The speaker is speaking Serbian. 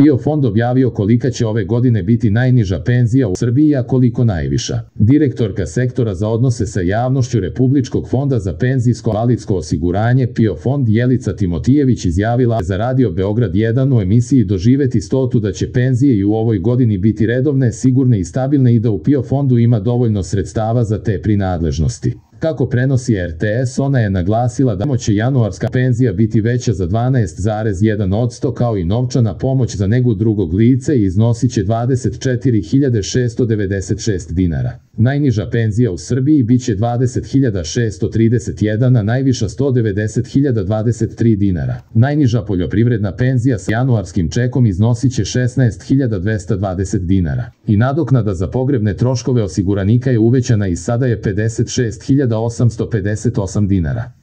PIO fond objavio kolika će ove godine biti najniža penzija u Srbiji, a koliko najviša. Direktorka sektora za odnose sa javnošću Republičkog fonda za penzijsko-invalidsko osiguranje PIO fond Jelica Timotijević izjavila za Radio Beograd 1 u emisiji Doživeti 100 da će penzije i u ovoj godini biti redovne, sigurne i stabilne i da u PIO fondu ima dovoljno sredstava za te prinadležnosti. Kako prenosi RTS, ona je naglasila da će januarska penzija biti veća za 12,1% kao i novčana pomoć za negu drugog lica i iznosit će 24.696 dinara. Najniža penzija u Srbiji biće 20.631, a najviša 190.023 dinara. Najniža poljoprivredna penzija sa januarskim čekom iznosit će 16.220 dinara. I nadoknada za pogrebne troškove osiguranika je uvećana i sada je 56.858 dinara.